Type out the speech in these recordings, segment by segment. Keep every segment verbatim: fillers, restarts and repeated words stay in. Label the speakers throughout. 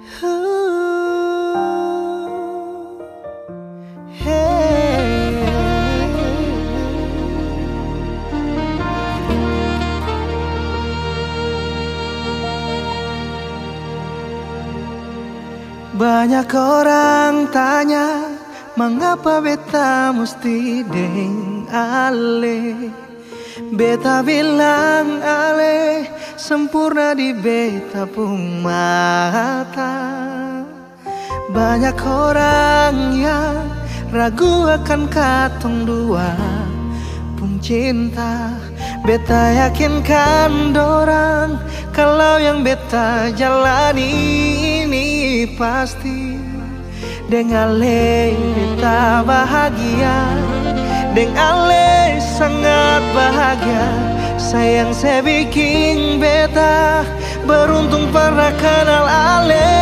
Speaker 1: Banyak orang tanya, mengapa beta mesti deng ale? Beta bilang ale, sempurna di beta pung mata. Banyak orang yang ragu akan katong dua pung cinta. Beta yakinkan dorang, kalau yang beta jalani ini pasti. Deng ale beta bahagia, deng ale sangat bahagia. Sayang saya bikin beta beruntung pernah kenal ale.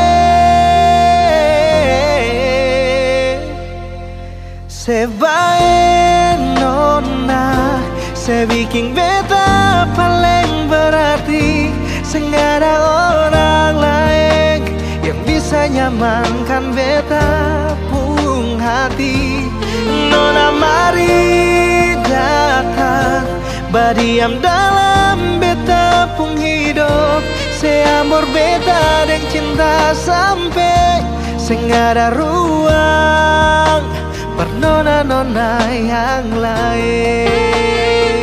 Speaker 1: Sebaik nona, saya bikin beta paling berarti. Senggak ada orang lain yang bisa nyamankan beta pung hati. Nona mari datang, berdiam dalam beta pung hidup. Saya amor beta dan cinta sampai senggak ada ruang per nona-nona yang lain.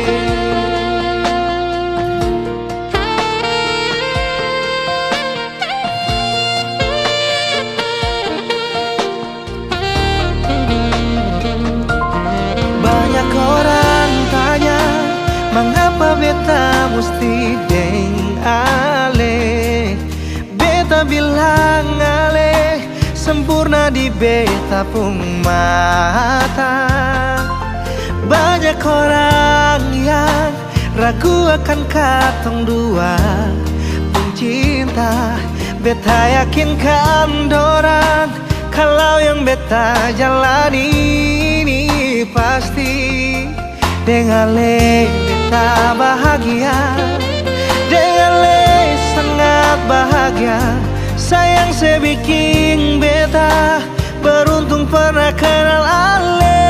Speaker 1: Banyak orang tanya, mengapa beta mesti deng ale? Beta bilang ale, sempurna di beta pung mata. Banyak orang yang ragu akan katong dua pung cinta. Beta yakinkan dorang, kalau yang beta jalani ini pasti. Deng ale beta bahagia, deng ale sangat bahagia. Sayang saya bikin beta beruntung pernah kenal ale.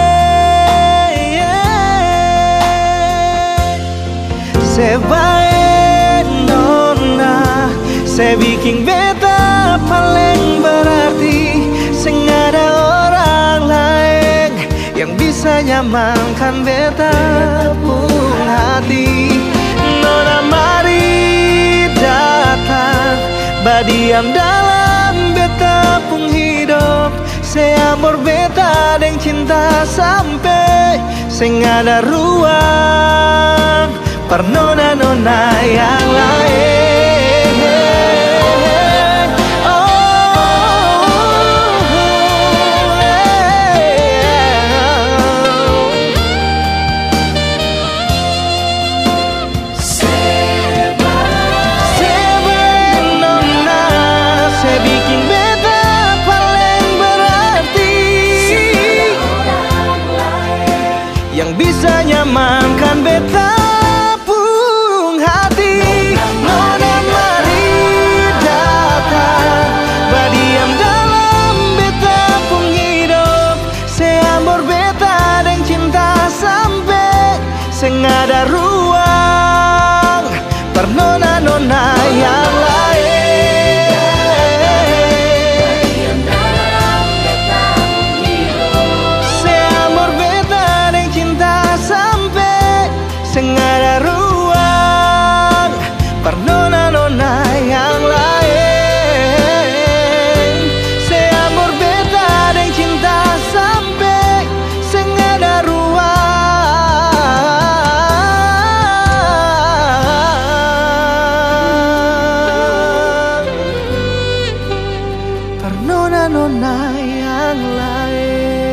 Speaker 1: Sebaik nona, saya bikin beta paling berarti. Senggak ada orang lain yang bisa nyamankan beta pung hati. Nona mari datang, berdiam dalam beta pung hidup. Saya amor beta dan cinta sampai senggak ada ruang per nona-nona yang lain. Bisa nyamankan beta pung hati. Nona mari datang, berdiam dalam beta pung hidup. Saya amor beta dan cinta sampai senggak ada ruang per nona-nona yang lain. Senggak ada ruang per nona-nona yang lain. Saya amor beta dan cinta sampai senggak ada ruang per nona-nona yang lain.